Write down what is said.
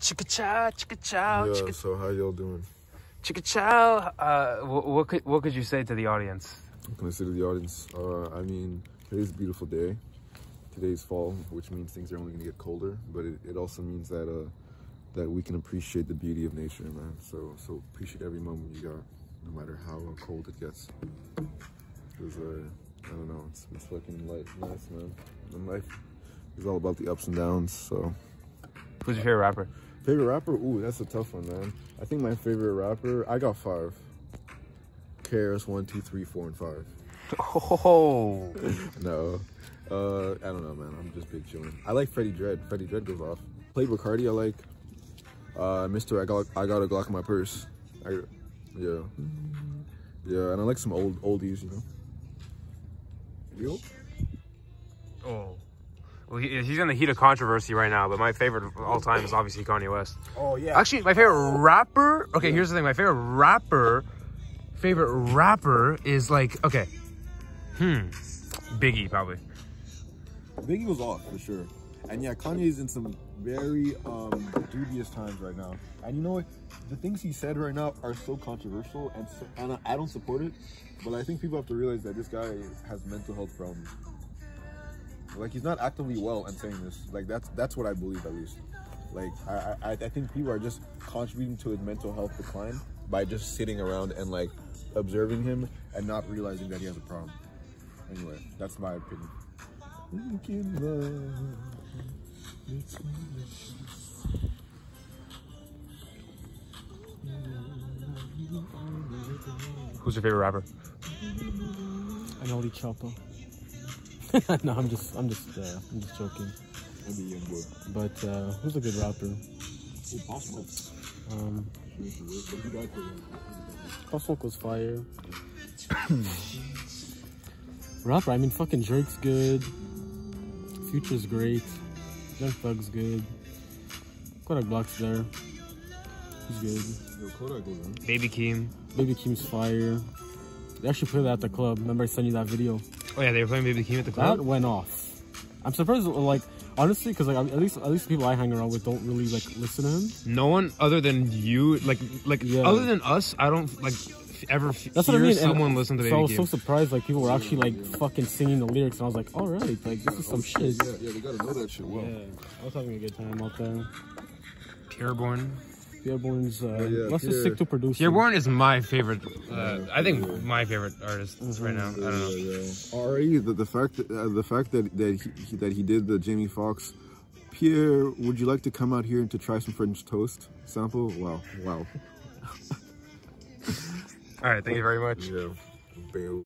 Chicka chow, chicka chow, Yeah, chicka. so how y'all doing? Chicka chow. What could you say to the audience? What can I say to the audience? I mean, today's a beautiful day. Today's fall, which means things are only gonna get colder, but it also means that that we can appreciate the beauty of nature, man. So appreciate every moment you got, no matter how cold it gets. Cause I don't know, it's fucking nice, man. And life is all about the ups and downs. So, Who's your favorite rapper? Favorite rapper? Ooh, that's a tough one, man. I think my favorite rapper, I got 5. KRS 1, 2, 3, 4, and 5. Oh. No. I don't know, man. I'm just big chilling. I like Freddie Dredd. Freddie Dredd goes off. Played Bacardi. I like Mr. I got a Glock in my purse. Yeah, and I like some oldies, you know. You? Oh. Well, he's in the heat of controversy right now, but my favorite of all time is obviously Kanye West. Oh, yeah. Actually, my favorite rapper... Okay, yeah. Here's the thing. My favorite rapper is like... Okay. Biggie, probably. Biggie was off, for sure. And yeah, Kanye's in some very dubious times right now. And you know what? The things he said right now are so controversial, and I don't support it. But I think people have to realize that this guy has mental health problems. Like, he's not actively well and saying this. Like, that's what I believe, at least. Like, I think people are just contributing to his mental health decline by just sitting around and, like, observing him and not realizing that he has a problem. Anyway, that's my opinion. Who's your favorite rapper? I know Lee Choppa. No, I'm just joking. But who's a good rapper? Pop Smoke was fire. Rapper, I mean, fucking Drake's good. Future's great. Young Thug's good. Kodak Black's there. He's good. Yo, Kodak goes on. Baby Keem. Baby Keem's fire. They actually played that at the club. Remember I sent you that video? Oh yeah, they were playing Baby Keem at the club? That went off. I'm surprised, like, honestly, because like at least people I hang around with don't really like listen to him. No one other than you, like yeah. Other than us, I don't like ever That's what I mean. Someone listen to Baby Keem. So I was Keem. so surprised, like people were actually like fucking singing the lyrics, and I was like, all right, like this is some shit. Yeah, they gotta know that shit well. Yeah, I was having a good time out there. Pureborn. Pureborn's let's Pure. just stick to producing. Pureborn is my favorite. I think my favorite artist right now. I don't know. Yeah. Already the fact that he did the Jamie Foxx. Pierre, would you like to come out here and to try some French toast sample? Wow. All right, thank you very much. Yeah.